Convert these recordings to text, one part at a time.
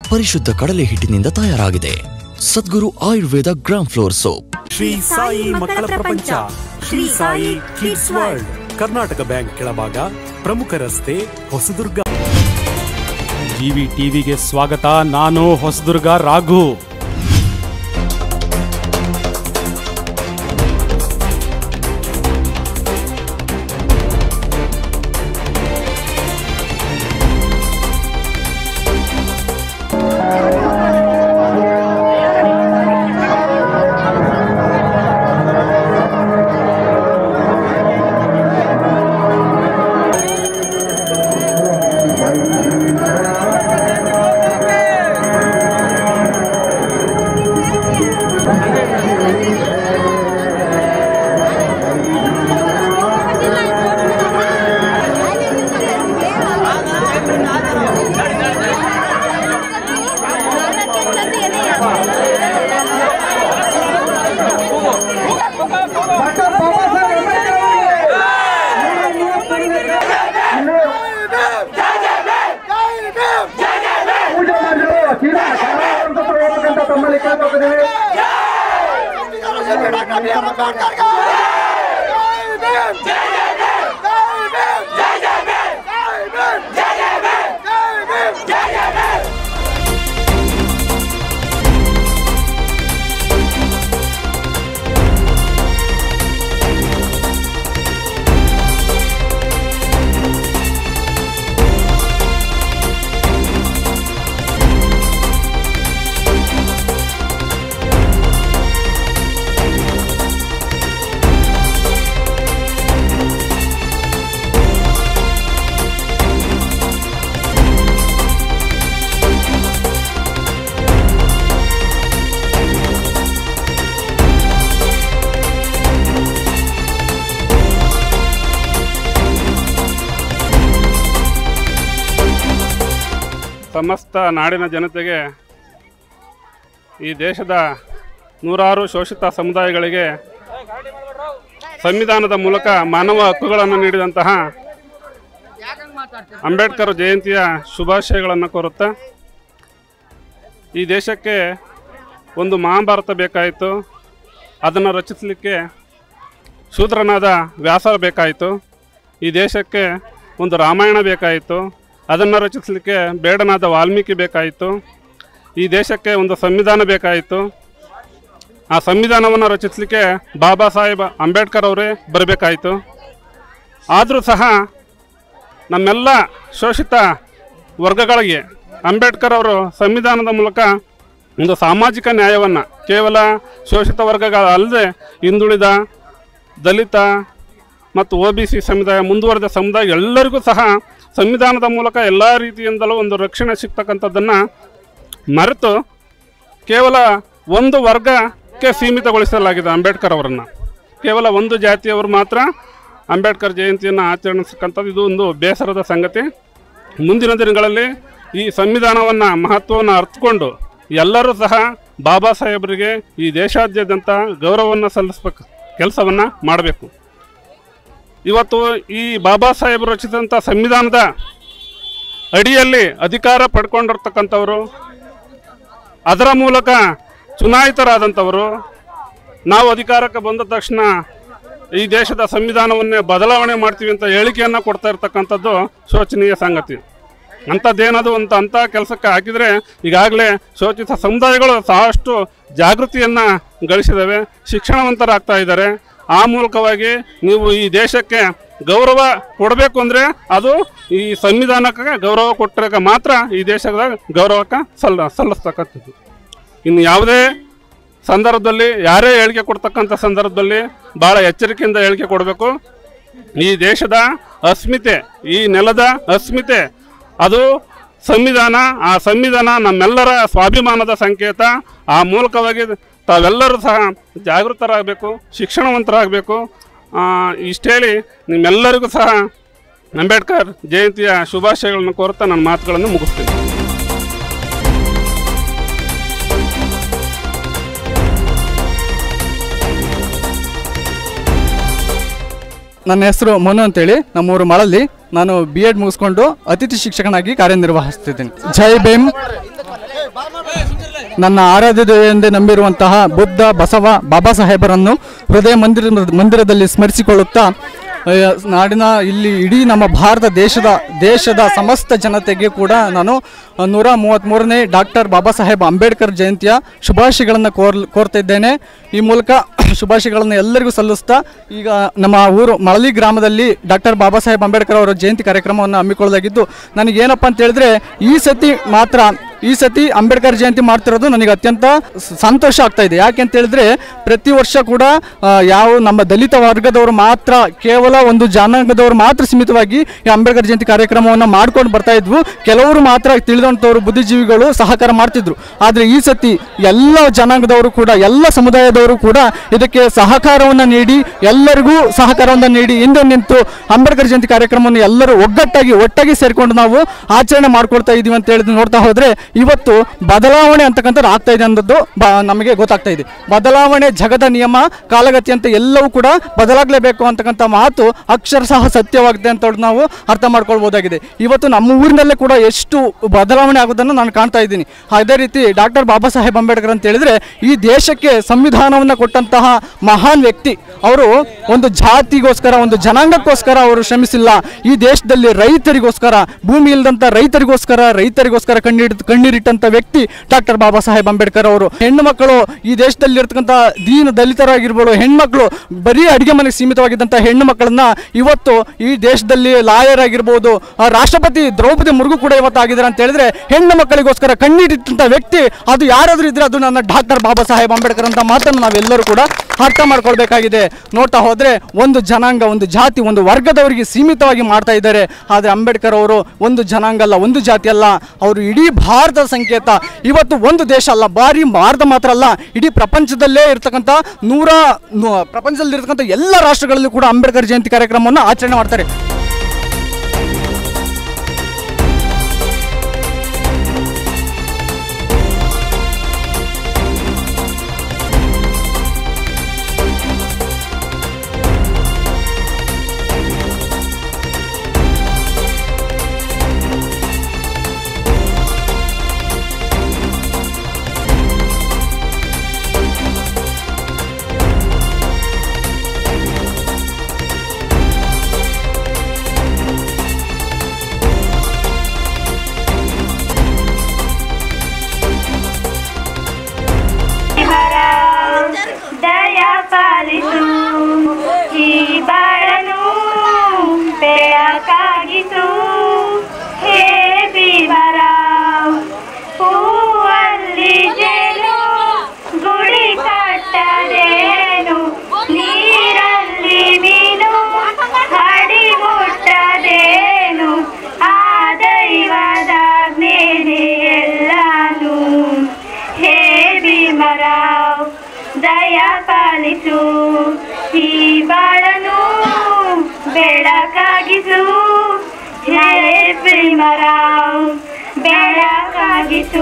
ಪರಿಶುದ್ಧ ಕಡಲೆ ಹಿಟ್ಟಿನಿಂದ ತಯಾರಾಗಿದೆ. Sadguru Ayurveda gram flour soap. Shri Sai ಮಕ್ಕಳ ಪ್ರಪಂಚ, Shri Sai kids world, Karnataka bank ಕೆಳಭಾಗ, ಪ್ರಮುಖ ರಸ್ತೆ, ಹೊಸದುರ್ಗ. ಜಿವಿ ಟಿವಿಗೆ ಸ್ವಾಗತ. ನಾನು ಹೊಸದುರ್ಗ ರಾಘು. ಸಮಸ್ತ ನಾಡಿನ ಜನತೆಗೆ, ಈ ದೇಶದ ನೂರಾರು ಶೋಷಿತ ಸಮುದಾಯಗಳಿಗೆ ಸಂವಿಧಾನದ ಮೂಲಕ ಮಾನವ ಹಕ್ಕುಗಳನ್ನು ನೀಡಿದಂತಹ ಅಂಬೇಡ್ಕರ್ ಜಯಂತಿಯ ಶುಭಾಶಯಗಳನ್ನು ಕೋರುತ್ತಾ, ಈ ದೇಶಕ್ಕೆ ಒಂದು ಮಹಾಭಾರತ ಬೇಕಾಯಿತು. ಅದನ್ನು ರಚಿಸಲಿಕ್ಕೆ ಶೂದ್ರನಾದ ವ್ಯಾಸರ ಬೇಕಾಯಿತು. ಈ ದೇಶಕ್ಕೆ ಒಂದು ರಾಮಾಯಣ ಬೇಕಾಯಿತು. ಅದನ್ನು ರಚಿಸಲಿಕ್ಕೆ ಬೇಡನಾದ ವಾಲ್ಮೀಕಿ ಬೇಕಾಯಿತು. ಈ ದೇಶಕ್ಕೆ ಒಂದು ಸಂವಿಧಾನ ಬೇಕಾಯಿತು. ಆ ಸಂವಿಧಾನವನ್ನು ರಚಿಸಲಿಕ್ಕೆ ಬಾಬಾ ಸಾಹೇಬ್ ಅಂಬೇಡ್ಕರ್ ಅವರೇ ಬರಬೇಕಾಯಿತು. ಆದರೂ ಸಹ ನಮ್ಮೆಲ್ಲ ಶೋಷಿತ ವರ್ಗಗಳಿಗೆ ಅಂಬೇಡ್ಕರ್ ಅವರು ಸಂವಿಧಾನದ ಮೂಲಕ ಒಂದು ಸಾಮಾಜಿಕ ನ್ಯಾಯವನ್ನು ಕೇವಲ ಶೋಷಿತ ವರ್ಗಗಳಲ್ಲದೆ ಹಿಂದುಳಿದ, ದಲಿತ ಮತ್ತು OBC ಸಮುದಾಯ, ಮುಂದುವರೆದ ಸಮುದಾಯ ಎಲ್ಲರಿಗೂ ಸಹ ಸಂವಿಧಾನದ ಮೂಲಕ ಎಲ್ಲ ರೀತಿಯಿಂದಲೂ ಒಂದು ರಕ್ಷಣೆ ಸಿಗ್ತಕ್ಕಂಥದ್ದನ್ನು ಮರೆತು ಕೇವಲ ಒಂದು ವರ್ಗಕ್ಕೆ ಸೀಮಿತಗೊಳಿಸಲಾಗಿದೆ ಅಂಬೇಡ್ಕರ್ ಅವರನ್ನು. ಕೇವಲ ಒಂದು ಜಾತಿಯವರು ಮಾತ್ರ ಅಂಬೇಡ್ಕರ್ ಜಯಂತಿಯನ್ನು ಆಚರಿಸತಕ್ಕಂಥದ್ದು ಇದು ಒಂದು ಬೇಸರದ ಸಂಗತಿ. ಮುಂದಿನ ದಿನಗಳಲ್ಲಿ ಈ ಸಂವಿಧಾನವನ್ನು ಮಹತ್ವವನ್ನು ಅರ್ಥಕೊಂಡು ಎಲ್ಲರೂ ಸಹ ಬಾಬಾ ಸಾಹೇಬರಿಗೆ ಈ ದೇಶಾದ್ಯಂತ ಗೌರವವನ್ನು ಸಲ್ಲಿಸಬೇಕು ಕೆಲಸವನ್ನು ಮಾಡಬೇಕು. ಇವತ್ತು ಈ ಬಾಬಾ ಸಾಹೇಬರು ರಚಿಸಿದಂಥ ಸಂವಿಧಾನದ ಅಡಿಯಲ್ಲಿ ಅಧಿಕಾರ ಪಡ್ಕೊಂಡಿರ್ತಕ್ಕಂಥವರು, ಅದರ ಮೂಲಕ ಚುನಾಯಿತರಾದಂಥವರು, ನಾವು ಅಧಿಕಾರಕ್ಕೆ ಬಂದ ತಕ್ಷಣ ಈ ದೇಶದ ಸಂವಿಧಾನವನ್ನೇ ಬದಲಾವಣೆ ಮಾಡ್ತೀವಿ ಅಂತ ಹೇಳಿಕೆಯನ್ನು ಕೊಡ್ತಾ ಇರ್ತಕ್ಕಂಥದ್ದು ಶೋಚನೀಯ ಸಂಗತಿ. ಅಂಥದ್ದೇನದು ಅಂಥ ಕೆಲಸಕ್ಕೆ ಹಾಕಿದರೆ ಈಗಾಗಲೇ ಶೋಷಿತ ಸಮುದಾಯಗಳು ಸಾಕಷ್ಟು ಜಾಗೃತಿಯನ್ನು ಗಳಿಸಿದ್ದಾವೆ, ಶಿಕ್ಷಣವಂತರಾಗ್ತಾ ಇದ್ದಾರೆ. ಆ ಮೂಲಕವಾಗಿ ನೀವು ಈ ದೇಶಕ್ಕೆ ಗೌರವ ಕೊಡಬೇಕು ಅಂದರೆ ಅದು ಈ ಸಂವಿಧಾನಕ್ಕೆ ಗೌರವ ಕೊಟ್ಟರೆ ಮಾತ್ರ ಈ ದೇಶದ ಗೌರವಕ್ಕೆ ಸಲ್ಲಿಸ್ತಕ್ಕಂಥದ್ದು. ಇನ್ನು ಯಾವುದೇ ಸಂದರ್ಭದಲ್ಲಿ ಯಾರೇ ಹೇಳಿಕೆ ಕೊಡ್ತಕ್ಕಂಥ ಸಂದರ್ಭದಲ್ಲಿ ಭಾಳ ಎಚ್ಚರಿಕೆಯಿಂದ ಹೇಳಿಕೆ ಕೊಡಬೇಕು. ಈ ದೇಶದ ಅಸ್ಮಿತೆ, ಈ ನೆಲದ ಅಸ್ಮಿತೆ ಅದು ಸಂವಿಧಾನ. ಆ ಸಂವಿಧಾನ ನಮ್ಮೆಲ್ಲರ ಸ್ವಾಭಿಮಾನದ ಸಂಕೇತ. ಆ ಮೂಲಕವಾಗಿ ತಾವೆಲ್ಲರೂ ಸಹ ಜಾಗೃತರಾಗಬೇಕು, ಶಿಕ್ಷಣವಂತರಾಗಬೇಕು. ಇಷ್ಟು ಹೇಳಿ ನಿಮ್ಮೆಲ್ಲರಿಗೂ ಸಹ ಅಂಬೇಡ್ಕರ್ ಜಯಂತಿಯ ಶುಭಾಶಯಗಳನ್ನು ಕೋರುತ್ತಾ ನನ್ನ ಮಾತುಗಳನ್ನು ಮುಗಿಸ್ತೀನಿ. ನನ್ನ ಹೆಸರು ಮನು ಅಂತೇಳಿ, ನಮ್ಮೂರು ಮಳಲ್ಲಿ. ನಾನು B.Ed ಮುಗಿಸ್ಕೊಂಡು ಅತಿಥಿ ಶಿಕ್ಷಕನಾಗಿ ಕಾರ್ಯನಿರ್ವಹಿಸ್ತಿದ್ದೀನಿ. ಜೈ ಭೀಮ್. ನನ್ನ ಆರಾಧ್ಯ ಎಂದೇ ನಂಬಿರುವಂತಹ ಬುದ್ಧ, ಬಸವ, ಬಾಬಾ ಸಾಹೇಬರನ್ನು ಹೃದಯ ಮಂದಿರದಲ್ಲಿ ಸ್ಮರಿಸಿಕೊಳ್ಳುತ್ತಾ ನಾಡಿನ ಇಲ್ಲಿ ಇಡೀ ನಮ್ಮ ಭಾರತ ದೇಶದ ಸಮಸ್ತ ಜನತೆಗೆ ಕೂಡ ನಾನು 133ನೇ ಡಾಕ್ಟರ್ ಬಾಬಾ ಸಾಹೇಬ್ ಅಂಬೇಡ್ಕರ್ ಜಯಂತಿಯ ಶುಭಾಶಯಗಳನ್ನು ಕೋರ್ತಾ ಇದ್ದೇನೆ. ಈ ಮೂಲಕ ಶುಭಾಶಯಗಳನ್ನು ಎಲ್ಲರಿಗೂ ಸಲ್ಲಿಸ್ತಾ ಈಗ ನಮ್ಮ ಊರು ಮಳಲಿ ಗ್ರಾಮದಲ್ಲಿ ಡಾಕ್ಟರ್ ಬಾಬಾ ಸಾಹೇಬ್ ಅಂಬೇಡ್ಕರ್ ಅವರ ಜಯಂತಿ ಕಾರ್ಯಕ್ರಮವನ್ನು ಹಮ್ಮಿಕೊಳ್ಳಲಾಗಿದ್ದು, ನನಗೇನಪ್ಪ ಅಂತ ಹೇಳಿದ್ರೆ ಈ ಸತಿ ಅಂಬೇಡ್ಕರ್ ಜಯಂತಿ ಮಾಡ್ತಿರೋದು ನನಗೆ ಅತ್ಯಂತ ಸಂತೋಷ ಆಗ್ತಾ ಇದೆ. ಯಾಕೆ ಅಂತ ಹೇಳಿದ್ರೆ ಪ್ರತಿ ವರ್ಷ ಕೂಡ ಯಾವ ನಮ್ಮ ದಲಿತ ವರ್ಗದವರು ಮಾತ್ರ, ಕೇವಲ ಒಂದು ಜನಾಂಗದವರು ಮಾತ್ರ ಸೀಮಿತವಾಗಿ ಈ ಅಂಬೇಡ್ಕರ್ ಜಯಂತಿ ಕಾರ್ಯಕ್ರಮವನ್ನು ಮಾಡ್ಕೊಂಡು ಬರ್ತಾ ಇದ್ವು. ಕೆಲವರು ಮಾತ್ರ ತಿಳಿದಂಥವ್ರು ಬುದ್ಧಿಜೀವಿಗಳು ಸಹಕಾರ ಮಾಡ್ತಿದ್ರು. ಆದರೆ ಈ ಸತಿ ಎಲ್ಲ ಜನಾಂಗದವರು ಕೂಡ, ಎಲ್ಲ ಸಮುದಾಯದವರು ಕೂಡ ಇದಕ್ಕೆ ಸಹಕಾರವನ್ನು ನೀಡಿ, ಎಲ್ಲರಿಗೂ ಸಹಕಾರವನ್ನು ನೀಡಿ ಹಿಂದೆ ನಿಂತು ಅಂಬೇಡ್ಕರ್ ಜಯಂತಿ ಕಾರ್ಯಕ್ರಮವನ್ನು ಎಲ್ಲರೂ ಒಟ್ಟಾಗಿ ಸೇರಿಕೊಂಡು ನಾವು ಆಚರಣೆ ಮಾಡ್ಕೊಳ್ತಾ ಇದ್ದೀವಿ ಅಂತ ಹೇಳಿದ್ರೆ ನೋಡ್ತಾ ಹೋದರೆ ಇವತ್ತು ಬದಲಾವಣೆ ಅಂತಕ್ಕಂಥದ್ದು ಆಗ್ತಾ ಇದೆ ಅನ್ನೋದು ನಮಗೆ ಗೊತ್ತಾಗ್ತಾ ಇದೆ. ಬದಲಾವಣೆ ಜಗದ ನಿಯಮ, ಕಾಲಗತಿ ಅಂತ ಎಲ್ಲವೂ ಕೂಡ ಬದಲಾಗಲೇಬೇಕು ಅಂತಕ್ಕಂಥ ಮಾತು ಅಕ್ಷರಶಃ ಸತ್ಯವಾಗಿದೆ ಅಂತ ನಾವು ಅರ್ಥ ಮಾಡ್ಕೊಳ್ಬೋದಾಗಿದೆ. ಇವತ್ತು ನಮ್ಮ ಊರಿನಲ್ಲೇ ಕೂಡ ಎಷ್ಟು ಬದಲಾವಣೆ ಆಗೋದನ್ನು ನಾನು ಕಾಣ್ತಾ ಇದ್ದೀನಿ. ಅದೇ ರೀತಿ ಡಾಕ್ಟರ್ ಬಾಬಾ ಸಾಹೇಬ್ ಅಂಬೇಡ್ಕರ್ ಅಂತ ಹೇಳಿದ್ರೆ ಈ ದೇಶಕ್ಕೆ ಸಂವಿಧಾನವನ್ನು ಕೊಟ್ಟಂತಹ ಮಹಾನ್ ವ್ಯಕ್ತಿ. ಅವರು ಒಂದು ಜಾತಿಗೋಸ್ಕರ, ಒಂದು ಜನಾಂಗಕ್ಕೋಸ್ಕರ ಅವರು ಶ್ರಮಿಸಿಲ್ಲ. ಈ ದೇಶದಲ್ಲಿ ರೈತರಿಗೋಸ್ಕರ, ಭೂಮಿ ಇಲ್ಲದಂತ ರೈತರಿಗೋಸ್ಕರ ಕಣ್ಣೀರಿಟ್ಟಂತ ವ್ಯಕ್ತಿ ಡಾಕ್ಟರ್ ಬಾಬಾ ಸಾಹೇಬ್ ಅಂಬೇಡ್ಕರ್ ಅವರು. ಹೆಣ್ಣು ಮಕ್ಕಳು, ಈ ದೇಶದಲ್ಲಿ ಇರ್ತಕ್ಕಂಥ ದೀನ ದಲಿತರಾಗಿರ್ಬೋದು ಹೆಣ್ಮಕ್ಳು, ಬರೀ ಅಡಿಗೆ ಮನೆಗೆ ಸೀಮಿತವಾಗಿದ್ದಂಥ ಹೆಣ್ಣು ಮಕ್ಕಳನ್ನ ಇವತ್ತು ಈ ದೇಶದಲ್ಲಿ ಲಾಯರ್ ಆಗಿರ್ಬೋದು, ರಾಷ್ಟ್ರಪತಿ ದ್ರೌಪದಿ ಮುರ್ಮು ಕೂಡ ಇವತ್ತು ಆಗಿದ್ದಾರೆ ಅಂತ ಹೇಳಿದ್ರೆ ಹೆಣ್ಣು ಮಕ್ಕಳಿಗೋಸ್ಕರ ಕಣ್ಣೀರಿಟ್ಟಂಥ ವ್ಯಕ್ತಿ ಅದು ಯಾರಾದ್ರೂ ಇದ್ರೆ ಅದು ನನ್ನ ಡಾಕ್ಟರ್ ಬಾಬಾ ಸಾಹೇಬ್ ಅಂಬೇಡ್ಕರ್ ಅಂತ ಮಾತನ್ನು ನಾವೆಲ್ಲರೂ ಕೂಡ ಅರ್ಥ ಮಾಡ್ಕೊಳ್ಬೇಕಾಗಿದೆ. ನೋಡ್ತಾ ಹೋದ್ರೆ ಒಂದು ಜನಾಂಗ, ಒಂದು ಜಾತಿ, ಒಂದು ವರ್ಗದವರಿಗೆ ಸೀಮಿತವಾಗಿ ಮಾಡ್ತಾ ಇದ್ದಾರೆ. ಆದರೆ ಅಂಬೇಡ್ಕರ್ ಅವರು ಒಂದು ಜನಾಂಗ ಅಲ್ಲ, ಒಂದು ಜಾತಿ ಅಲ್ಲ, ಅವರು ಇಡೀ ಭಾರತದ ಸಂಕೇತ. ಇವತ್ತು ಒಂದು ದೇಶ ಅಲ್ಲ, ಭಾರಿ ಭಾರತ ಮಾತ್ರ ಅಲ್ಲ, ಇಡೀ ಪ್ರಪಂಚದಲ್ಲೇ ಇರ್ತಕ್ಕಂಥ ಪ್ರಪಂಚದಲ್ಲಿರ್ತಕ್ಕಂಥ ಎಲ್ಲ ರಾಷ್ಟ್ರಗಳಲ್ಲೂ ಕೂಡ ಅಂಬೇಡ್ಕರ್ ಜಯಂತಿ ಕಾರ್ಯಕ್ರಮವನ್ನು ಆಚರಣೆ ಮಾಡ್ತಾರೆ. ಬೆಳಕಾಗಿಸು ಹೇ ಭೀಮರಾವ್, ಬೆಳಕಾಗಿಸು.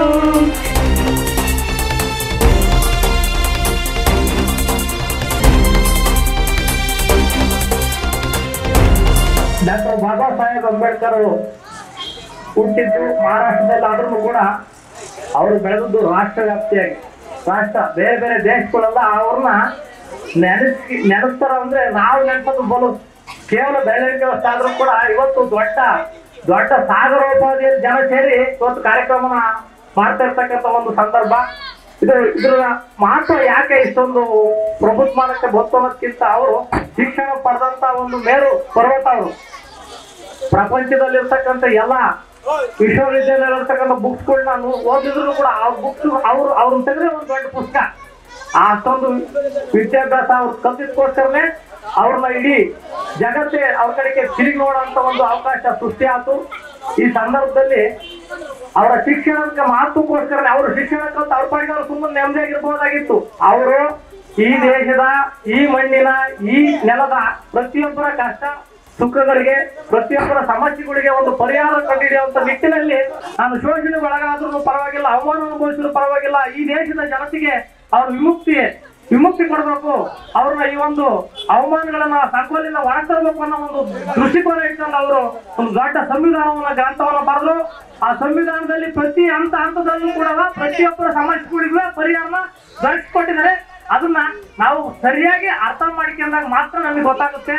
ಡಾಕ್ಟರ್ ಬಾಬಾ ಸಾಹೇಬ್ ಅಂಬೇಡ್ಕರ್ ಹುಟ್ಟಿದ್ದು ಮಹಾರಾಷ್ಟ್ರದಲ್ಲಿ ಆದ್ರೂ ಕೂಡ ಅವರು ಬೆಳೆದದ್ದು ರಾಷ್ಟ್ರ ವ್ಯಾಪ್ತಿಯಾಗಿ, ಬೇರೆ ಬೇರೆ ದೇಶಗಳೆಲ್ಲ ಅವ್ರನ್ನ ನೆನೆಸ್ತಾರ. ಅಂದ್ರೆ ನಾವು ನೆನೆಸೋದು ಬಲು ಕೇವಲ ಬೆಳವಣಿಗೆ ಆದ್ರೂ ಕೂಡ ಇವತ್ತು ದೊಡ್ಡ ದೊಡ್ಡ ಸಾಗರೋಪಾದಿಯಲ್ಲಿ ಜನ ಸೇರಿ ಇವತ್ತು ಕಾರ್ಯಕ್ರಮನ ಮಾಡ್ತಾ ಇರ್ತಕ್ಕಂಥ ಒಂದು ಸಂದರ್ಭ ಇದ್ರ ಮಹತ್ವ ಯಾಕೆ ಇಷ್ಟೊಂದು ಪ್ರಬುದ್ಧಮಾನಕ್ಕೆ ಗೊತ್ತೋದಕ್ಕಿಂತ ಅವರು ಶಿಕ್ಷಣ ಪಡೆದಂತ ಒಂದು ಮೇರು ಪರ್ವತ. ಅವರು ಪ್ರಪಂಚದಲ್ಲಿರ್ತಕ್ಕಂಥ ಎಲ್ಲ ವಿಶ್ವವಿದ್ಯಾಲಯ ಇರ್ತಕ್ಕಂಥ ಬುಕ್ಸ್ಗಳನ್ನ ಓದಿದ್ರು ಕೂಡ ಆ ಬುಕ್ಸ್ ಅವ್ರನ್ನ ತೆಗೆದ್ರೆ ಒಂದು ದೊಡ್ಡ ಪುಸ್ತಕ. ಅಷ್ಟೊಂದು ವಿದ್ಯಾಭ್ಯಾಸ ಅವ್ರು ಕಲ್ತಿದ್ಕೋಸ್ಕರನೇ ಅವ್ರನ್ನ ಇಡೀ ಜಗತ್ತೇ ಅವ್ರ ಕಡೆಗೆ ತಿರುಗಿ ನೋಡೋಂತ ಒಂದು ಅವಕಾಶ ಸೃಷ್ಟಿ ಆಯ್ತು. ಈ ಸಂದರ್ಭದಲ್ಲಿ ಅವರ ಶಿಕ್ಷಣಕ್ಕೆ ಮಹತ್ವಕ್ಕೋಸ್ಕರ ಅವರು ಶಿಕ್ಷಣ ಕಲ್ತು ಅವ್ರ ಪಾಡಿಗೆ ಅವ್ರು ಸುಮ್ಮನೆ ನೆಮ್ಮದಿಯಾಗಿರ್ಬೋದಾಗಿತ್ತು. ಅವರು ಈ ದೇಶದ, ಈ ಮಣ್ಣಿನ, ಈ ನೆಲದ ಪ್ರತಿಯೊಬ್ಬರ ಕಷ್ಟ ಸುಖಗಳಿಗೆ, ಪ್ರತಿಯೊಬ್ಬರ ಸಮಸ್ಯೆಗಳಿಗೆ ಒಂದು ಪರಿಹಾರ ಕಂಡುಹಿಡಿಯುವಂತ ನಿಟ್ಟಿನಲ್ಲಿ ನಾನು ಶೋಷಣೆ ಒಳಗಾದ್ರೂ ಪರವಾಗಿಲ್ಲ, ಅವಮಾನ ಅನುಭವಿಸಿದ್ರು ಪರವಾಗಿಲ್ಲ, ಈ ದೇಶದ ಜನತೆಗೆ ಅವ್ರ ವಿಮುಕ್ತಿ ವಿಮುಕ್ತಿ ಕೊಡಬೇಕು, ಅವ್ರನ್ನ ಈ ಒಂದು ಅವಮಾನಗಳನ್ನ ಸಂಕೋಲಿಂದ ಹೊರತರಬೇಕು ಅನ್ನೋ ಒಂದು ದೃಷ್ಟಿಕೋನ ಇಟ್ಕೊಂಡು ಅವರು ಒಂದು ದೊಡ್ಡ ಸಂವಿಧಾನವನ್ನ ಗ್ರಂಥವನ್ನ ಬರೆದ್ರು. ಆ ಸಂವಿಧಾನದಲ್ಲಿ ಪ್ರತಿ ಹಂತದಲ್ಲೂ ಕೂಡ ಪ್ರತಿಯೊಬ್ಬರ ಸಮಸ್ಯೆಗಳಿಗೂ ಪರಿಹಾರನ ದೊರಕಿಸಿಕೊಟ್ಟಿದ್ದಾರೆ. ಅದನ್ನ ನಾವು ಸರಿಯಾಗಿ ಅರ್ಥ ಮಾಡ್ಕೊಂಡಾಗ ಮಾತ್ರ ನಮಗೆ ಗೊತ್ತಾಗುತ್ತೆ.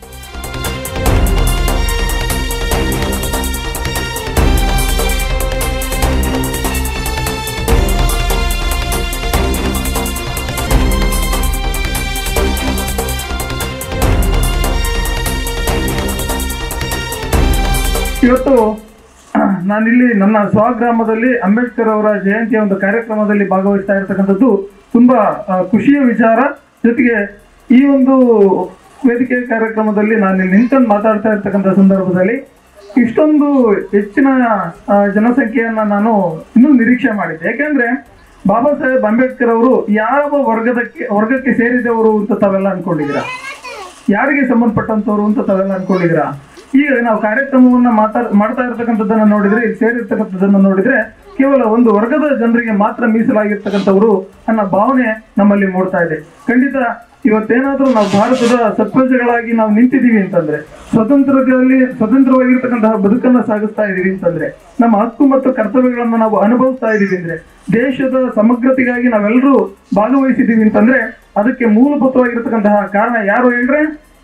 ಇವತ್ತು ನಾನಿಲ್ಲಿ ನನ್ನ ಸ್ವಗ್ರಾಮದಲ್ಲಿ ಅಂಬೇಡ್ಕರ್ ಅವರ ಜಯಂತಿಯ ಒಂದು ಕಾರ್ಯಕ್ರಮದಲ್ಲಿ ಭಾಗವಹಿಸ್ತಾ ಇರತಕ್ಕಂಥದ್ದು ತುಂಬಾ ಖುಷಿಯ ವಿಚಾರ. ಜೊತೆಗೆ ಈ ಒಂದು ವೇದಿಕೆ ಕಾರ್ಯಕ್ರಮದಲ್ಲಿ ನಾನು ನಿಂತನ್ನು ಮಾತಾಡ್ತಾ ಇರ್ತಕ್ಕಂಥ ಸಂದರ್ಭದಲ್ಲಿ ಇಷ್ಟೊಂದು ಹೆಚ್ಚಿನ ಜನಸಂಖ್ಯೆಯನ್ನ ನಾನು ಇನ್ನೂ ನಿರೀಕ್ಷೆ ಮಾಡಿದ್ದೆ. ಯಾಕೆಂದ್ರೆ ಬಾಬಾ ಸಾಹೇಬ್ ಅಂಬೇಡ್ಕರ್ ಅವರು ಯಾವ ವರ್ಗಕ್ಕೆ ಸೇರಿದವರು ಅಂತ ತಾವೆಲ್ಲ ಅನ್ಕೊಂಡಿದ್ದೀರಾ? ಯಾರಿಗೆ ಸಂಬಂಧಪಟ್ಟಂತವ್ರು ಅಂತ ತಾವೆಲ್ಲ ಅನ್ಕೊಂಡಿದ್ದೀರಾ? ಈಗ ನಾವು ಕಾರ್ಯಕ್ರಮವನ್ನ ಮಾಡ್ತಾ ಇರ್ತಕ್ಕಂಥದ್ದನ್ನ ನೋಡಿದ್ರೆ, ಇಲ್ಲಿ ಸೇರಿರ್ತಕ್ಕಂಥದ್ದನ್ನ ನೋಡಿದ್ರೆ ಕೇವಲ ಒಂದು ವರ್ಗದ ಜನರಿಗೆ ಮಾತ್ರ ಮೀಸಲಾಗಿರ್ತಕ್ಕಂಥವ್ರು ಅನ್ನೋ ಭಾವನೆ ನಮ್ಮಲ್ಲಿ ಮೂಡ್ತಾ ಇದೆ. ಖಂಡಿತ ಇವತ್ತೇನಾದ್ರೂ ನಾವು ಭಾರತದ ಸತ್ಪ್ರಜೆಗಳಾಗಿ ನಾವು ನಿಂತಿದ್ದೀವಿ ಅಂತಂದ್ರೆ, ಸ್ವತಂತ್ರವಾಗಿರ್ತಕ್ಕಂತಹ ಬದುಕನ್ನ ಸಾಗಿಸ್ತಾ ಇದೀವಿ ಅಂತಂದ್ರೆ, ನಮ್ಮ ಹಕ್ಕು ಮತ್ತು ಕರ್ತವ್ಯಗಳನ್ನ ನಾವು ಅನುಭವಿಸ್ತಾ ಇದೀವಿ ಅಂದ್ರೆ, ದೇಶದ ಸಮಗ್ರತೆಗಾಗಿ ನಾವೆಲ್ಲರೂ ಭಾಗವಹಿಸಿದೀವಿ ಅಂತಂದ್ರೆ ಅದಕ್ಕೆ ಮೂಲಭೂತವಾಗಿರ್ತಕ್ಕಂತಹ ಕಾರಣ ಯಾರು ಹೇಳ್ರೆ?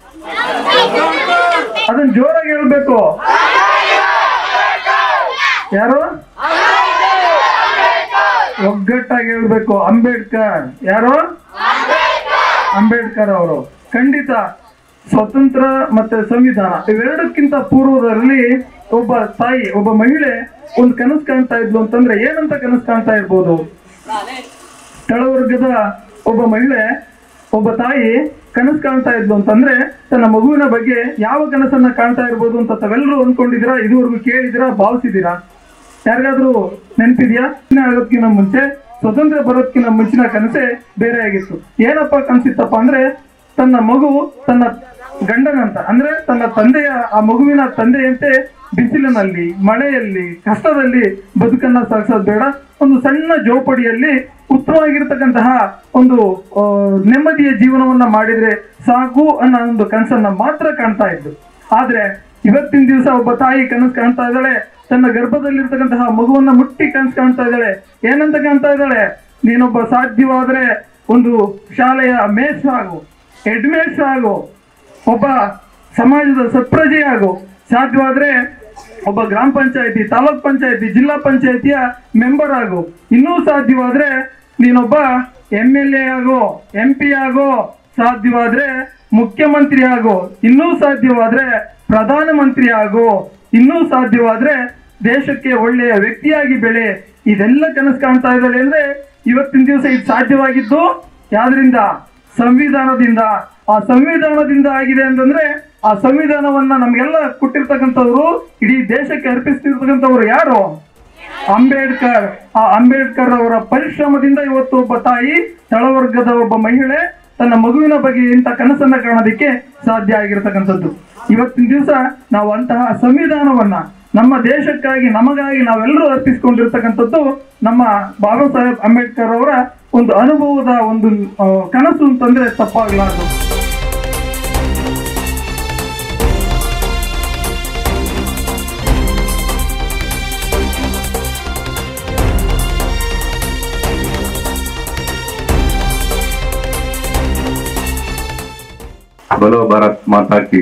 ಅದನ್ನ ಜೋರಾಗಿ ಹೇಳ್ಬೇಕು. ಯಾರು? ಒಗ್ಗಟ್ಟಾಗಿ ಹೇಳ್ಬೇಕು. ಅಂಬೇಡ್ಕರ್. ಯಾರು? ಅಂಬೇಡ್ಕರ್ ಅವರು. ಖಂಡಿತ ಸ್ವತಂತ್ರ ಮತ್ತೆ ಸಂವಿಧಾನ ಇವೆರಡಕ್ಕಿಂತ ಪೂರ್ವದಲ್ಲಿ ಒಬ್ಬ ತಾಯಿ, ಒಬ್ಬ ಮಹಿಳೆ ಒಂದು ಕನಸು ಕಾಣ್ತಾ ಇದ್ಲು ಅಂತಂದ್ರೆ ಏನಂತ ಕನಸು ಕಾಣ್ತಾ ಇರ್ಬೋದು? ತಳವರ್ಗದ ಒಬ್ಬ ಮಹಿಳೆ, ಒಬ್ಬ ತಾಯಿ ಕನಸು ಕಾಣ್ತಾ ಇದ್ಲು ಅಂತಂದ್ರೆ ತನ್ನ ಮಗುವಿನ ಬಗ್ಗೆ ಯಾವ ಕನಸನ್ನ ಕಾಣ್ತಾ ಇರ್ಬೋದು ಅಂತ ತಾವೆಲ್ಲರೂ ಅಂದ್ಕೊಂಡಿದ್ದೀರಾ? ಇದುವರೆಗೂ ಕೇಳಿದಿರಾ? ಭಾವಿಸಿದೀರಾ? ಯಾರಿಗಾದ್ರೂ ನೆನಪಿದ್ಯಾ? ಆಗೋದ್ಕಿಂತ ಮುಂಚೆ, ಸ್ವತಂತ್ರ ಬರೋದ್ಕಿಂತ ಮುಂಚಿನ ಕನಸೆ ಬೇರೆ ಆಗಿತ್ತು. ಏನಪ್ಪ ಕನಸಿತ್ತಪ್ಪ ಅಂದ್ರೆ ತನ್ನ ಮಗು ತನ್ನ ಗಂಡನಂತ ಅಂದ್ರೆ ತನ್ನ ತಂದೆಯ, ಆ ಮಗುವಿನ ತಂದೆಯಂತೆ ಬಿಸಿಲಿನಲ್ಲಿ, ಮಳೆಯಲ್ಲಿ, ಕಷ್ಟದಲ್ಲಿ ಬದುಕನ್ನ ಸಾಗಿಸೋದು ಬೇಡ, ಒಂದು ಸಣ್ಣ ಜೋಪಡಿಯಲ್ಲಿ ಉತ್ತಮವಾಗಿರ್ತಕ್ಕಂತಹ ಒಂದು ನೆಮ್ಮದಿಯ ಜೀವನವನ್ನ ಮಾಡಿದ್ರೆ ಸಾಕು ಅನ್ನೋ ಒಂದು ಕನಸನ್ನ ಮಾತ್ರ ಕಾಣ್ತಾ ಇದ್ದು. ಆದ್ರೆ ಇವತ್ತಿನ ದಿವಸ ಒಬ್ಬ ತಾಯಿ ಕನಸು ಕಾಣ್ತಾ ಇದ್ದಾಳೆ, ತನ್ನ ಗರ್ಭದಲ್ಲಿರ್ತಕ್ಕಂತಹ ಮಗುವನ್ನ ಮುಟ್ಟಿ ಕನಸು ಕಾಣ್ತಾ ಇದ್ದಾಳೆ. ಏನಂತ ಕಾಣ್ತಾ ಇದ್ದಾಳೆ? ನೀನೊಬ್ಬ ಸಾಧ್ಯವಾದ್ರೆ ಒಂದು ಶಾಲೆಯ ಮೇಷ್ಟ್ರು ಆಗು, ಹೆಡ್ ಮೇಷ್ಟ್ರು ಆಗು, ಒಬ್ಬ ಸಮಾಜದ ಸತ್ಪ್ರಜೆ ಆಗು, ಸಾಧ್ಯವಾದ್ರೆ ಒಬ್ಬ ಗ್ರಾಮ ಪಂಚಾಯತಿ, ತಾಲೂಕ್ ಪಂಚಾಯತಿ, ಜಿಲ್ಲಾ ಪಂಚಾಯತಿಯ ಮೆಂಬರ್ ಆಗು, ಇನ್ನೂ ಸಾಧ್ಯವಾದ್ರೆ ನೀನೊಬ್ಬ MLA ಆಗೋ, MP ಆಗೋ, ಸಾಧ್ಯವಾದ್ರೆ ಮುಖ್ಯಮಂತ್ರಿ ಆಗೋ, ಇನ್ನೂ ಸಾಧ್ಯವಾದ್ರೆ ಪ್ರಧಾನ ಮಂತ್ರಿ ಆಗೋ, ಇನ್ನೂ ಸಾಧ್ಯವಾದ್ರೆ ದೇಶಕ್ಕೆ ಒಳ್ಳೆಯ ವ್ಯಕ್ತಿಯಾಗಿ ಬೆಳೆ. ಇದೆಲ್ಲ ಕನಸು ಕಾಣ್ತಾ ಇದ್ದಾಳೆ ಅಂದ್ರೆ ಇವತ್ತಿನ ದಿವಸ ಇದು ಸಾಧ್ಯವಾಗಿದ್ದು ಯಾವ್ದ್ರಿಂದ? ಸಂವಿಧಾನದಿಂದ. ಆ ಸಂವಿಧಾನದಿಂದ ಆಗಿದೆ ಅಂತಂದ್ರೆ ಆ ಸಂವಿಧಾನವನ್ನ ನಮ್ಗೆಲ್ಲ ಕೊಟ್ಟಿರ್ತಕ್ಕಂಥವ್ರು, ಇಡೀ ದೇಶಕ್ಕೆ ಅರ್ಪಿಸ್ತಿರ್ತಕ್ಕಂಥವ್ರು ಯಾರು? ಅಂಬೇಡ್ಕರ್. ಆ ಅಂಬೇಡ್ಕರ್ ಅವರ ಪರಿಶ್ರಮದಿಂದ ಇವತ್ತು ಒಬ್ಬ ತಾಯಿ, ತಳವರ್ಗದ ಒಬ್ಬ ಮಹಿಳೆ ತನ್ನ ಮಗುವಿನ ಬಗ್ಗೆ ಇಂಥ ಕನಸನ್ನ ಕಾಣೋದಕ್ಕೆ ಸಾಧ್ಯ ಆಗಿರ್ತಕ್ಕಂಥದ್ದು. ಇವತ್ತಿನ ದಿವಸ ನಾವು ಅಂತಹ ಸಂವಿಧಾನವನ್ನ ನಮ್ಮ ದೇಶಕ್ಕಾಗಿ, ನಮಗಾಗಿ ನಾವೆಲ್ಲರೂ ಅರ್ಪಿಸಿಕೊಂಡಿರ್ತಕ್ಕಂಥದ್ದು ನಮ್ಮ ಬಾಬಾ ಸಾಹೇಬ್ ಅಂಬೇಡ್ಕರ್ ಅವರ ಒಂದು ಅನುಭವದ ಒಂದು ಕನಸು ಅಂತಂದ್ರೆ ತಪ್ಪಾಗಲಾರದು. ಬಲೋ ಭಾರತ್ ಮಾತಾ ಕಿ.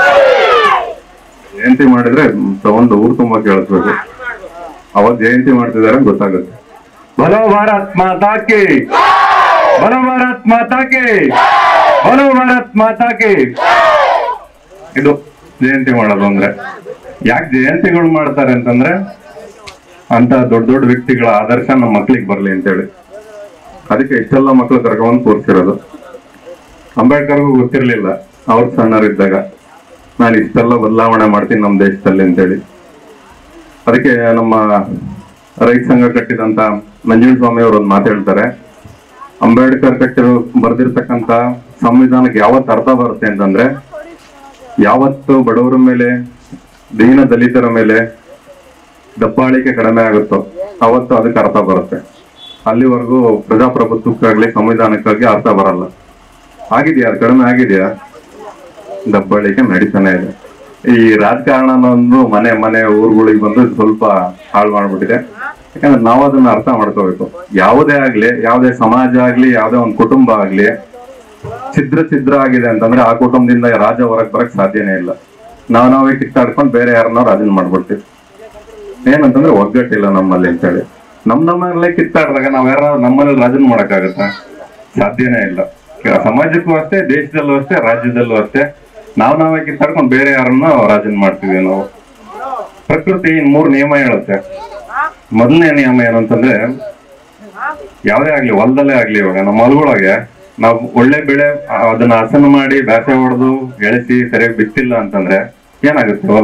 ಜಯಂತಿ ಮಾಡಿದ್ರೆ ಒಂದು ಊರು ತುಂಬಾ ಕೇಳಿಸ್ಬೇಕು. ಅವತ್ ಜಯಂತಿ ಮಾಡ್ತಿದಾರೆ ಗೊತ್ತಾಗುತ್ತೆ. ಬಲೋ ಭಾರತ್ ಮಾತಾ ಕಿ, ಬಲೋ ಭಾರತ್ ಮಾತಾ ಕಿ, ಬಲೋ ಭಾರತ್ ಮಾತಾ ಕಿ. ಇದು ಜಯಂತಿ ಮಾಡೋದು ಅಂದ್ರೆ. ಯಾಕೆ ಜಯಂತಿಗಳು ಮಾಡ್ತಾರೆ ಅಂತಂದ್ರೆ ಅಂತ ದೊಡ್ಡ ದೊಡ್ಡ ವ್ಯಕ್ತಿಗಳ ಆದರ್ಶ ನಮ್ಮ ಮಕ್ಳಿಗೆ ಬರ್ಲಿ ಅಂತೇಳಿ. ಅದಕ್ಕೆ ಇಷ್ಟೆಲ್ಲ ಮಕ್ಳು ಕರ್ಕೊಂಡ್ ಕೂರ್ಸಿರೋದು. ಅಂಬೇಡ್ಕರ್ಗೂ ಗೊತ್ತಿರ್ಲಿಲ್ಲ ಅವ್ರ ಸಣ್ಣರಿದ್ದಾಗ ನಾನು ಇಷ್ಟೆಲ್ಲ ಬದಲಾವಣೆ ಮಾಡ್ತೀನಿ ನಮ್ಮ ದೇಶದಲ್ಲಿ ಅಂತೇಳಿ. ಅದಕ್ಕೆ ನಮ್ಮ ರೈತ ಸಂಘ ಕಟ್ಟಿದಂತ ನಂಜುಂಡಸ್ವಾಮಿ ಅವರು ಒಂದು ಮಾತು ಹೇಳ್ತಾರೆ, ಅಂಬೇಡ್ಕರ್ ಬರ್ದಿರ್ತಕ್ಕಂಥ ಸಂವಿಧಾನಕ್ಕೆ ಯಾವತ್ತು ಅರ್ಥ ಬರುತ್ತೆ ಅಂತಂದ್ರೆ ಯಾವತ್ತು ಬಡವರ ಮೇಲೆ, ದೀನ ದಲಿತರ ಮೇಲೆ ದಬ್ಬಾಳಿಕೆ ಕಡಿಮೆ ಆಗುತ್ತೋ ಅವತ್ತು ಅದಕ್ಕೆ ಅರ್ಥ ಬರುತ್ತೆ. ಅಲ್ಲಿವರೆಗೂ ಪ್ರಜಾಪ್ರಭುತ್ವಕ್ಕಾಗ್ಲಿ ಸಂವಿಧಾನಕ್ಕಾಗಿ ಅರ್ಥ ಬರಲ್ಲ. ಆಗಿದೆಯಾ? ಅದು ಕಡಿಮೆ ಆಗಿದೆಯಾ? ದಬ್ಬಾಳಿಕೆ ನಡೀತಾನೆ ಇದೆ. ಈ ರಾಜಕಾರಣ ಅನ್ನೋದು ಮನೆ ಮನೆ ಊರುಗಳಿಗೆ ಬಂದು ಸ್ವಲ್ಪ ಹಾಳು ಮಾಡ್ಬಿಟ್ಟಿದೆ. ಯಾಕಂದ್ರೆ ನಾವು ಅದನ್ನ ಅರ್ಥ ಮಾಡ್ಕೋಬೇಕು. ಯಾವುದೇ ಆಗ್ಲಿ, ಯಾವುದೇ ಸಮಾಜ ಆಗ್ಲಿ, ಯಾವುದೇ ಒಂದು ಕುಟುಂಬ ಆಗ್ಲಿ ಛಿದ್ರ ಆಗಿದೆ ಅಂತಂದ್ರೆ ಆ ಕುಟುಂಬದಿಂದ ರಾಜ ಹೊರಗೆ ಬರಕ್ ಸಾಧ್ಯನೇ ಇಲ್ಲ. ನಾವೇ ಕಿತ್ತಾಡ್ಕೊಂಡು ಬೇರೆ ಯಾರನ್ನೋ ರಾಜನ್ ಮಾಡ್ಬಿಡ್ತೀವಿ. ಏನಂತಂದ್ರೆ ಒಗ್ಗಟ್ಟಿಲ್ಲ ನಮ್ಮಲ್ಲಿ ಅಂತೇಳಿ. ನಮ್ಮಲ್ಲೇ ಕಿತ್ತಾಡಿದಾಗ ನಾವ್ ಯಾರು ನಮ್ಮಲ್ಲಿ ರಾಜನ್ ಮಾಡಕ್ಕಾಗತ್ತ? ಸಾಧ್ಯನೇ ಇಲ್ಲ. ಸಮಾಜಕ್ಕೂ ಅಷ್ಟೇ, ದೇಶದಲ್ಲೂ ಅಷ್ಟೇ, ರಾಜ್ಯದಲ್ಲೂ ಅಷ್ಟೇ ನಾವೇ ಕಿತ್ತಾಡ್ಕೊಂಡು ಬೇರೆ ಯಾರನ್ನೋ ರಾಜನ್ ಮಾಡ್ತೀವಿ ನಾವು. ಪ್ರಕೃತಿ 3 ನಿಯಮ ಹೇಳುತ್ತೆ. ಮೊದಲನೇ ನಿಯಮ ಏನಂತಂದ್ರೆ, ಯಾವ್ದೇ ಆಗ್ಲಿ, ಹೊಲದಲ್ಲೇ ಆಗ್ಲಿ, ಇವಾಗ ನಮ್ಮ ಹೊಲಗಳೊಳಗೆ ನಾವು ಒಳ್ಳೆ ಬೆಳೆ ಅದನ್ನ ಹಸನು ಮಾಡಿ ಬ್ಯಾಸೆ ಹೊಡೆದು ಎಳೆಸಿ ಸರಿಯಾಗಿ ಬಿತ್ತಿಲ್ಲ ಅಂತಂದ್ರೆ ಏನಾಗುತ್ತೆ? ಹೊಲ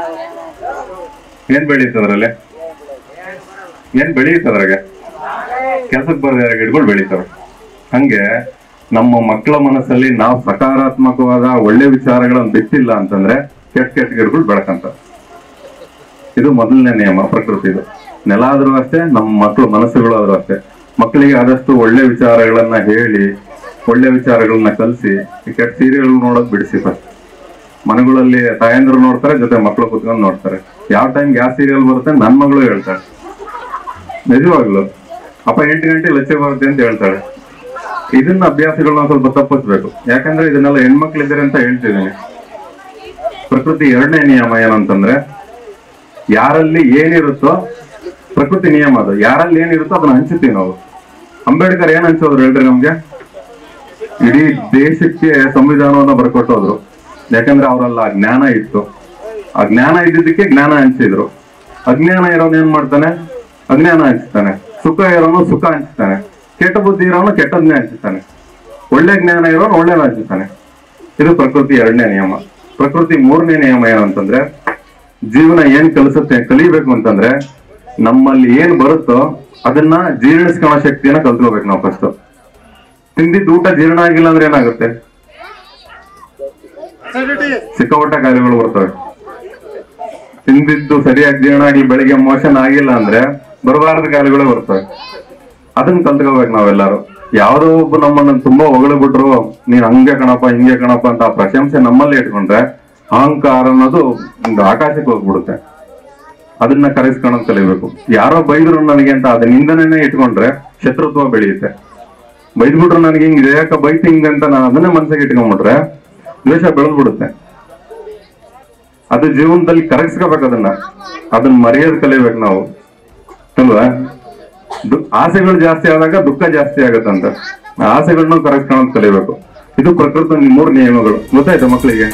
ಏನ್ ಬೆಳೆಯುತ್ತೆ? ಅದ್ರಲ್ಲಿ ಏನ್ ಬೆಳೆಯುತ್ತೆ? ಅದ್ರಾಗೆ ಕೆಲ್ಸಕ್ಕೆ ಬರದೇ ಗಿಡಗಳು ಬೆಳೀತವೆ. ಹಂಗೆ ನಮ್ಮ ಮಕ್ಕಳ ಮನಸ್ಸಲ್ಲಿ ನಾವು ಸಕಾರಾತ್ಮಕವಾದ ಒಳ್ಳೆ ವಿಚಾರಗಳನ್ನು ಬಿತ್ತಿಲ್ಲ ಅಂತಂದ್ರೆ ಕೆಟ್ಟ ಗಿಡಗಳು ಬೆಳಕಂತ. ಇದು ಮೊದಲನೇ ನಿಯಮ ಪ್ರಕೃತಿದು. ನೆಲ ಆದ್ರೂ ಅಷ್ಟೇ, ನಮ್ಮ ಮಕ್ಕಳ ಮನಸ್ಸುಗಳು ಆದ್ರೂ ಅಷ್ಟೇ. ಮಕ್ಕಳಿಗೆ ಆದಷ್ಟು ಒಳ್ಳೆ ವಿಚಾರಗಳನ್ನ ಹೇಳಿ, ಒಳ್ಳೆ ವಿಚಾರಗಳನ್ನ ಕಲಿಸಿ, ಕೆಟ್ಟ ಸೀರಿಯಲ್ ನೋಡೋದ್ ಬಿಡಿಸಿ. ಫಸ್ಟ್ ಮನೆಗಳಲ್ಲಿ ತಾಯಂದ್ರು ನೋಡ್ತಾರೆ, ಜೊತೆ ಮಕ್ಕಳು ಕುತ್ಕೊಂಡು ನೋಡ್ತಾರೆ. ಯಾವ ಟೈಮ್ ಯಾವ ಸೀರಿಯಲ್ ಬರುತ್ತೆ ನನ್ ಮಗಳು ಹೇಳ್ತಾಳೆ, ನಿಜವಾಗ್ಲು ಅಪ್ಪ 8 ಗಂಟೆ ಲಚ್ಚೆ ಬರುತ್ತೆ ಅಂತ ಹೇಳ್ತಾಳೆ. ಇದನ್ನ ಅಭ್ಯಾಸಗಳನ್ನ ಸ್ವಲ್ಪ ತಪ್ಪಿಸ್ಬೇಕು. ಯಾಕಂದ್ರೆ ಇದನ್ನೆಲ್ಲ ಹೆಣ್ಮಕ್ಳಿದ್ದಾರೆ ಅಂತ ಹೇಳ್ತಿದ್ದೀನಿ. ಪ್ರಕೃತಿ 2ನೇ ನಿಯಮ ಏನಂತಂದ್ರೆ, ಯಾರಲ್ಲಿ ಏನಿರುತ್ತೋ ಪ್ರಕೃತಿ ನಿಯಮ ಅದು. ಯಾರಲ್ಲಿ ಏನಿರುತ್ತೋ ಅದನ್ನ ಹಂಚುತ್ತೀವಿ ನಾವು. ಅಂಬೇಡ್ಕರ್ ಏನ್ ಹಂಚೋದ್ರು ಹೇಳ್ರಿ ನಮ್ಗೆ? ಇಡೀ ದೇಶಕ್ಕೆ ಸಂವಿಧಾನವನ್ನ ಬರ್ಕೊಟ್ಟೋದ್ರು. ಯಾಕಂದ್ರೆ ಅವರಲ್ಲ ಜ್ಞಾನ ಇತ್ತು. ಆ ಜ್ಞಾನ ಇದ್ದಿದ್ದಕ್ಕೆ ಜ್ಞಾನ ಹಂಚಿದ್ರು. ಅಜ್ಞಾನ ಇರೋನು ಏನ್ ಮಾಡ್ತಾನೆ? ಅಜ್ಞಾನ ಹಂಚ್ತಾನೆ. ಸುಖ ಇರೋನು ಸುಖ ಹಂಚ್ತಾನೆ. ಕೆಟ್ಟ ಬುದ್ಧಿ ಇರೋನು ಕೆಟ್ಟದ್ನೇ ಹಂಚ್ತಾನೆ. ಒಳ್ಳೆ ಜ್ಞಾನ ಇರೋನು ಒಳ್ಳೆನ ಹಂಚ್ತಾನೆ. ಇದು ಪ್ರಕೃತಿ 2ನೇ ನಿಯಮ. ಪ್ರಕೃತಿ 3ನೇ ನಿಯಮ ಏನಂತಂದ್ರೆ, ಜೀವನ ಏನ್ ಕಲಿಬೇಕು ಅಂತಂದ್ರೆ, ನಮ್ಮಲ್ಲಿ ಏನ್ ಬರುತ್ತೋ ಅದನ್ನ ಜೀರ್ಣಿಸ್ಕೊಳ್ಳೋ ಶಕ್ತಿಯನ್ನ ಕಲ್ತ್ಕೋಬೇಕು ನಾವು. ಫಸ್ಟ್ ತಿಂದಿದ್ದು ಊಟ ಜೀರ್ಣ ಆಗಿಲ್ಲ ಅಂದ್ರೆ ಏನಾಗುತ್ತೆ? ಸಿಕ್ಕಾಪಟ್ಟ ಕಾಯಿಲೆಗಳು ಬರ್ತವೆ. ತಿಂದಿದ್ದು ಸರಿಯಾಗಿ ಜೀರ್ಣ ಆಗಿ ಬೆಳಿಗ್ಗೆ ಮೋಷನ್ ಆಗಿಲ್ಲ ಅಂದ್ರೆ ಬರಬಾರದ ಕಾಯಿಲೆಗಳು ಬರ್ತವೆ. ಅದನ್ನ ಕಲ್ತ್ಕೋಬೇಕು ನಾವೆಲ್ಲರೂ. ಯಾವ್ದೋ ಒಬ್ಬ ನಮ್ಮನ್ನ ತುಂಬಾ ಹೊಗಳು ಬಿಟ್ರು, ನೀನ್ ಹಂಗೆ ಕಣಪ್ಪ ಹಿಂಗೆ ಕಣಪ್ಪ ಅಂತ ಆ ಪ್ರಶಂಸೆ ನಮ್ಮಲ್ಲಿ ಇಟ್ಕೊಂಡ್ರೆ ಅಹಂಕಾರ ಅನ್ನೋದು ಒಂದು ಆಕಾಶಕ್ಕೆ ಹೋಗ್ಬಿಡುತ್ತೆ. ಅದನ್ನ ಕರೆಸ್ಕೊಳ್ಳೋದು ಕಲಿಬೇಕು. ಯಾರೋ ಬೈದ್ರು ನನಗೆ ಅಂತ ಅದ ನಿಂದನೇ ಇಟ್ಕೊಂಡ್ರೆ ಶತ್ರುತ್ವ ಬೆಳೆಯುತ್ತೆ. ಬೈದ್ಬಿಟ್ರು ನನಗೆ ಹಿಂಗಿದೆ ಯಾಕ ಬೈತ್ ಹಿಂಗಂತ ನಾನು ಅದನ್ನೇ ಮನ್ಸಿಗೆ ಇಟ್ಕೊಂಡ್ಬಿಟ್ರೆ ದ್ವೇಷ ಬೆಳೆದ್ಬಿಡುತ್ತೆ. ಅದು ಜೀವನದಲ್ಲಿ ಕರಗಿಸ್ಕೋಬೇಕು. ಅದನ್ನ ಮರೆಯೋದು ಕಲಿಬೇಕು ನಾವು ಅಲ್ವಾ? ಆಸೆಗಳು ಜಾಸ್ತಿ ಆದಾಗ ದುಃಖ ಜಾಸ್ತಿ ಆಗತ್ತಂತ. ಆಸೆಗಳನ್ನ ಕರಗಿಸ್ಕೊಳ್ಳೋದು ಕಲಿಬೇಕು. ಇದು ಪ್ರಕೃತಿ 3 ನಿಯಮಗಳು. ಗೊತ್ತಾಯ್ತಾ ಮಕ್ಕಳಿಗೆ?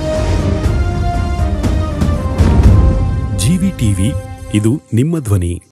ಟಿವಿ ಇದು ನಿಮ್ಮ ಧ್ವನಿ.